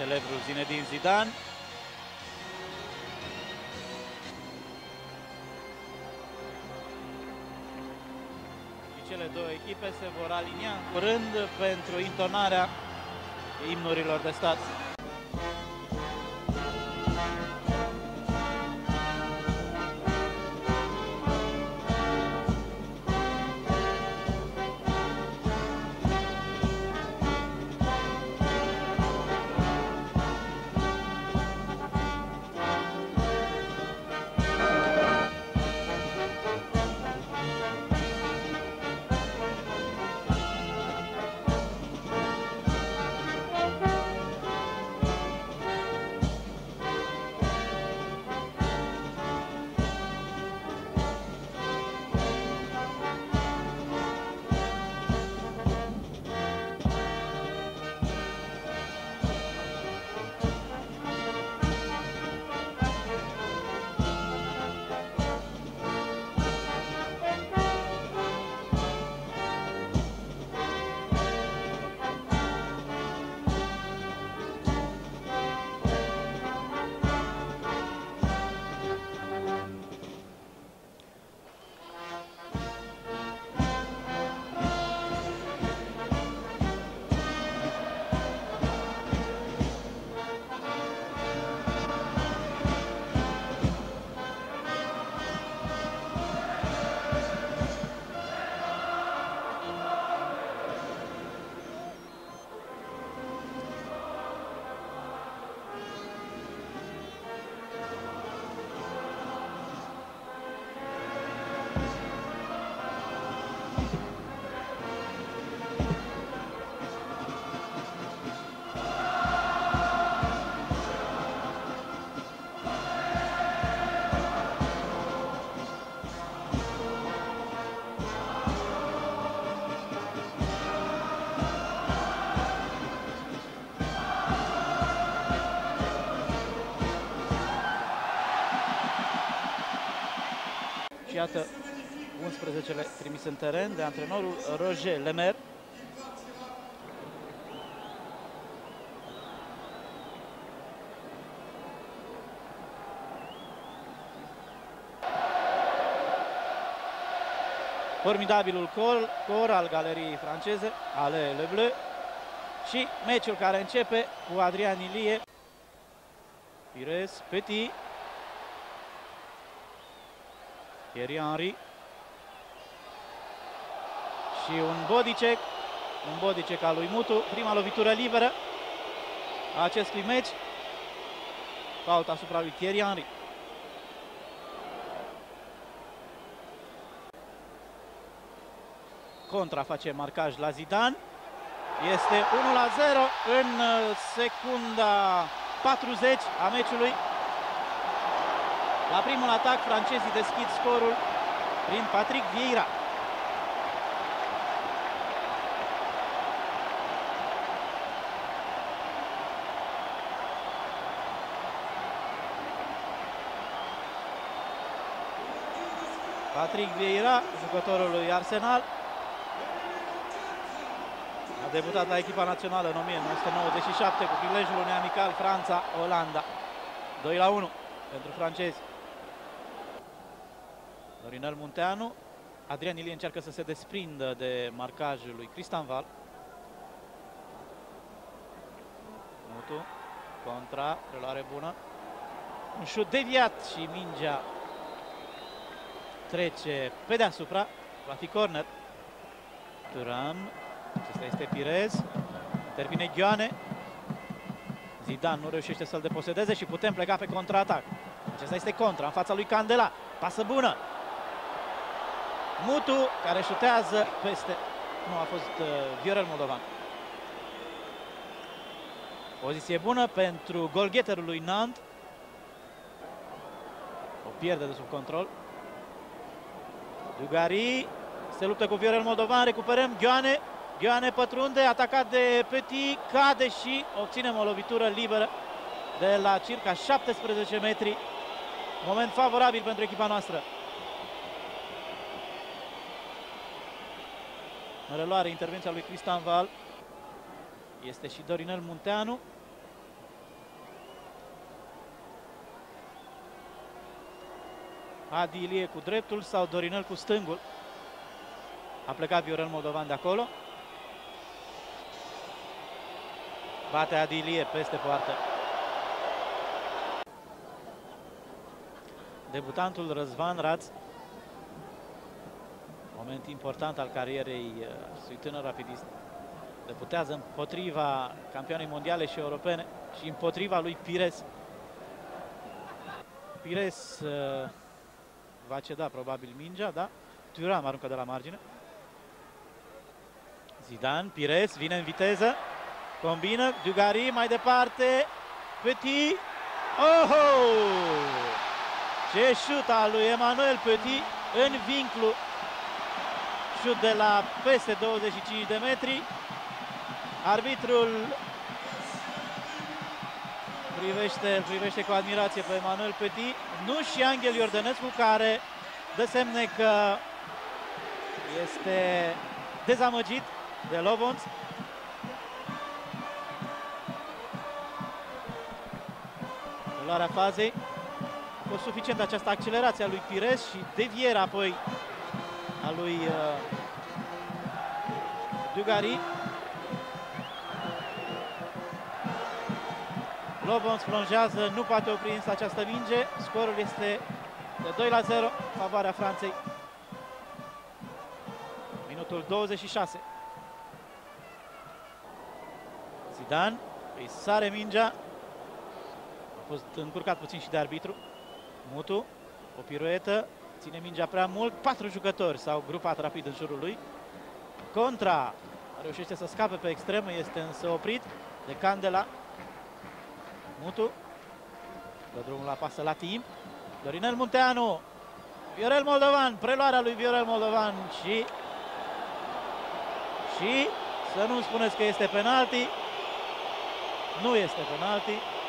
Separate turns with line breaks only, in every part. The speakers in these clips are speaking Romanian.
celebrul Zinedine Zidane. Și cele două echipe se vor alinia în curând pentru intonarea imnurilor de stat. Și iată 11-le trimis în teren de antrenorul Roger Lemaire. Formidabilul cor al galeriei franceze, ale Le Bleu, și meciul care începe cu Adrien Ilie. Pires, Petit, Thierry Henry și un body check al lui Mutu, prima lovitură liberă a acestui meci, fault asupra lui Thierry Henry. Contra face marcaj la Zidane, este 1-0 în secunda 40 a meciului. La primul atac, francezii deschid scorul prin Patrick Vieira. Patrick Vieira, jucătorul lui Arsenal, a debutat la echipa națională în 1997 cu prilejul unui amical Franța-Olanda. 2-1 pentru francezi. Dorinel Munteanu, Adrien Ilie încearcă să se desprindă de marcajul lui Cristian Val. Mutu, contra, preluare bună. Un șut deviat și mingea trece pe deasupra. Va fi corner. Thuram, acesta este Pires. Intervine Gioane. Zidane nu reușește să-l deposedeze și putem pleca pe contraatac. Acesta este contra în fața lui Candela. Pasă bună. Mutu, care șutează peste... Nu, a fost Viorel Moldovan. Poziție bună pentru golgheterul lui Nantes. O pierde de sub control. Dugarry se luptă cu Viorel Moldovan, recuperăm Gioane. Gioane pătrunde, atacat de Petit, cade și obținem o lovitură liberă de la circa 17 metri. Moment favorabil pentru echipa noastră. În reluare, intervenția lui Cristian Val. Este și Dorinel Munteanu. Adi Ilie cu dreptul sau Dorinel cu stângul. A plecat Viorel Moldovan de acolo. Bate Adi Ilie peste poartă. Debutantul Răzvan Raț. Moment important al carierei acestui tânăr rapidist. Debutează împotriva campioanei mondiale și europene și împotriva lui Pires. Pires va ceda probabil mingea, da? Thuram aruncă de la margine. Zidane, Pires vine în viteză. Combină, Dugarry mai departe. Petit. Oh! Ce șut al lui Emmanuel Petit în vinclu. Șut de la peste 25 de metri. Arbitrul privește cu admirație pe Emmanuel Petit. Nu și Angel Iordănescu, care dă semne că este dezamăgit de Lobonț. Luarea fazei. A fost suficient această accelerație a lui Pires și devierea apoi a lui Dugarry. Lobonț plonjează, nu poate opri însă această minge. Scorul este de 2-0, favoarea Franței. Minutul 26. Zidane îi sare mingea. A fost încurcat puțin și de arbitru. Mutu, o piruetă, ține mingea prea mult. 4 jucători s-au grupat rapid în jurul lui. Contra reușește să scape pe extremă, este însă oprit de Candela. Mutu dă drumul la pasă la timp. Dorinel Munteanu, Viorel Moldovan, preluarea lui Viorel Moldovan și să nu spuneți că este penalti. Nu este penalti.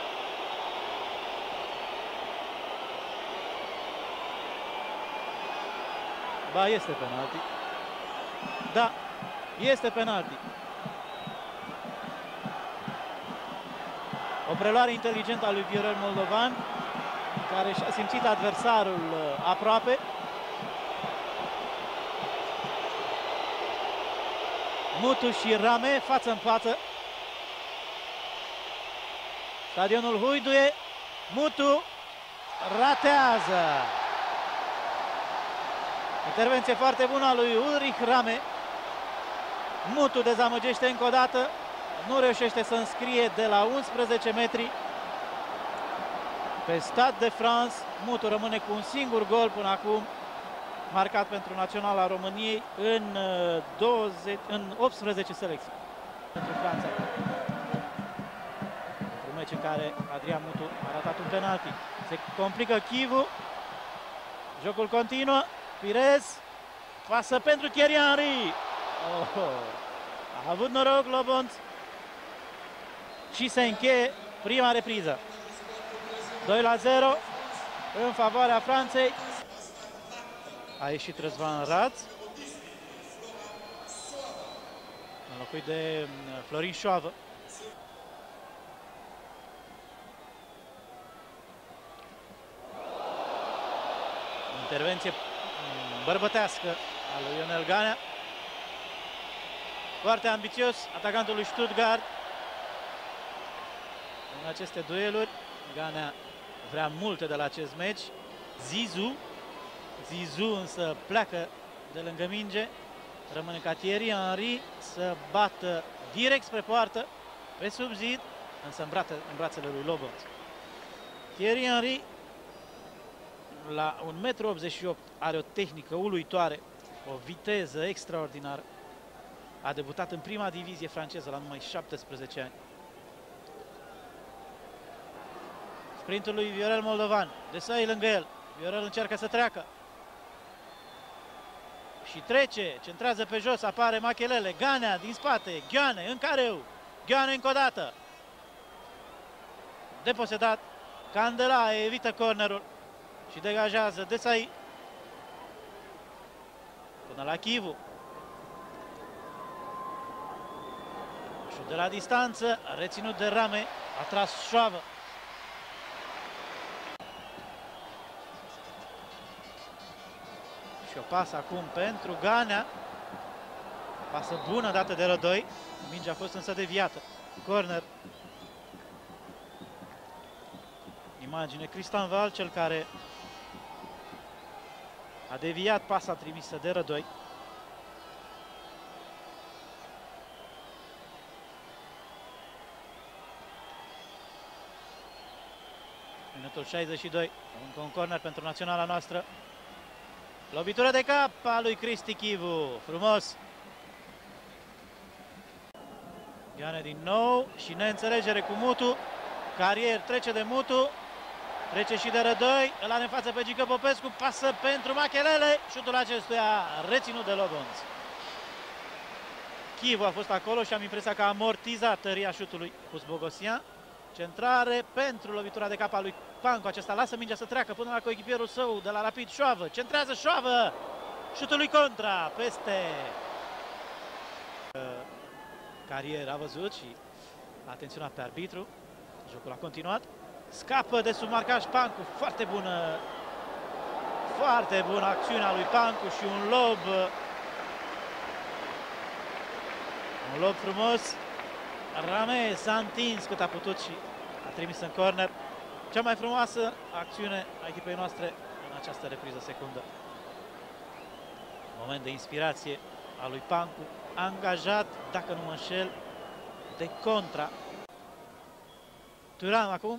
Ba, este penalti. Da, este penalti. O preluare inteligentă a lui Viorel Moldovan, care și-a simțit adversarul aproape. Mutu și Rame față în față. Stadionul huiduie. Mutu ratează. Intervenție foarte bună a lui Ulrich Rame. Mutu dezamăgește încă o dată. Nu reușește să înscrie de la 11 metri. Pe Stade de France, Mutu rămâne cu un singur gol până acum, marcat pentru Naționala României în 18 selecții pentru Franța. Un meci în care Adrian Mutu a ratat un penalti. Se complică Chivu. Jocul continuă. Pires. Pasă pentru Thierry Henry. A avut noroc Lobonț. Și se încheie prima repriză. 2-0 în favoarea Franței. A ieșit Răzvan Raț, înlocuit de Florin Șoavă. Intervenție bărbătească a lui Ionel Ganea. Foarte ambițios atacantul lui Stuttgart în aceste dueluri. Ganea vrea multe de la acest meci. Zizou însă pleacă de lângă minge. Rămâne ca Thierry Henry să bată direct spre poartă, pe sub zid, însă în brațele lui Lobonț. Thierry Henry, la 1,88 m, are o tehnică uluitoare, o viteză extraordinară. A debutat în prima divizie franceză la numai 17 ani. Sprintul lui Viorel Moldovan, Desailly lângă el. Viorel încearcă să treacă. Și trece, centrează pe jos, apare Machelele, Ganea din spate, Gheane în careu. Gheane încă o dată. Deposedat, Candela evită cornerul și degajează Desailly. Până la Chivu. Șut de la distanță, reținut de Rame, a tras Șoavă. Și o pasă acum pentru Ganea. Pasă bună dată de Rădoi. Mingea a fost însă deviată. Corner. Imagine, Cristian Val, cel care a deviat pasa trimisă de Rădoi. Minutul 62. Încă un corner pentru naționala noastră. Lovitură de cap a lui Cristi Chivu. Frumos. Gane din nou și neînțelegere cu Mutu. Carier trece de Mutu. Trece și de Rădoi. Îl are în față pe Gică Popescu. Pasă pentru Machelele. Șutul acestuia reținut de Lobonț. Chivu a fost acolo și am impresia că a amortizat tăria șutului Pus Bogosian. Centrare pentru lovitura de cap a lui Pancu. Acesta lasă mingea să treacă până la coechipierul său de la Rapid. Șoavă. Centrează Șoavă. Șutul lui contra. Peste. Carier a văzut și a atenționat pe arbitru. Jocul a continuat. Scapă de sub marcaj Pancu. Foarte bună acțiunea lui Pancu și un lob. Un lob frumos. Rame s-a întins cât a putut și a trimis în corner. Cea mai frumoasă acțiune a echipei noastre în această repriză secundă. Moment de inspirație a lui Pancu, angajat, dacă nu mă înșel, de contra. Thuram acum.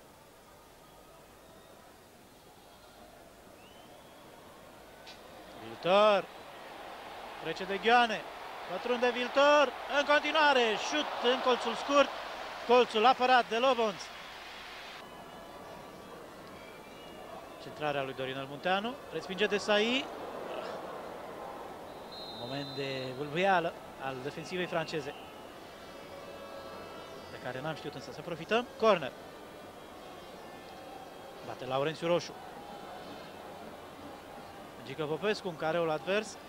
Viltor. Trece de Gheoane. Pătrunde Viltor. În continuare, șut în colțul scurt. Colțul apărat de Lobonț. Centrarea lui Dorinel Munteanu. Respinge de Sai. Moment de vâlvâială al defensivei franceze, de care n-am știut însă să profităm. Corner. Bate Laurențiu Roșu. Gică Popescu în careul advers.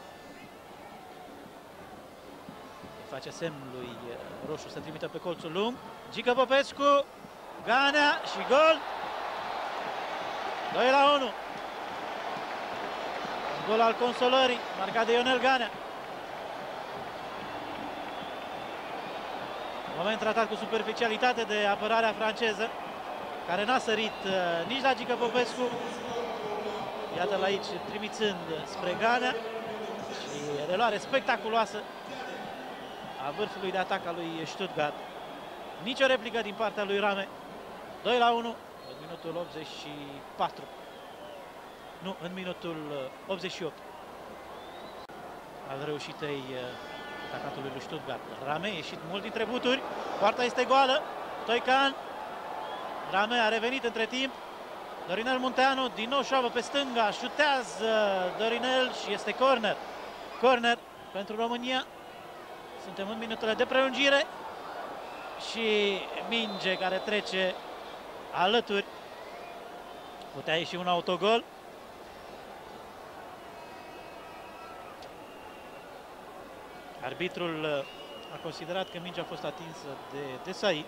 Face semn lui Roșu să trimită pe colțul lung. Gică Popescu. Ganea și gol. 2-1. Gol al consolării, marcat de Ionel Ganea. Moment tratat cu superficialitate de apărarea franceză, care n-a sărit nici la Gică Popescu. Iată-l aici trimițând spre Ganea și reluare spectaculoasă a vârfului de atac al lui Stuttgart. Nici o replică din partea lui Rame. 2-1 în minutul 84. Nu, în minutul 88 al reușitei atacatului lui Stuttgart. Rame a ieșit mult dintre buturi. Poarta este goală. Stoican. Rame a revenit între timp. Dorinel Munteanu din nou șoavă pe stânga. Șutează Dorinel și este corner. Corner pentru România. Suntem în minutele de prelungire și minge care trece alături. Putea ieși un autogol. Arbitrul a considerat că mingea a fost atinsă de Sai.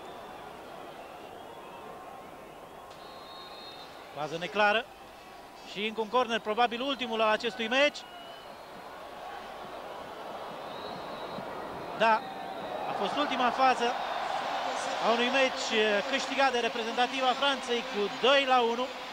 Fază neclară și încă un corner, probabil ultimul al acestui meci. Da, a fost ultima fază a unui meci câștigat de reprezentativa Franței cu 2-1.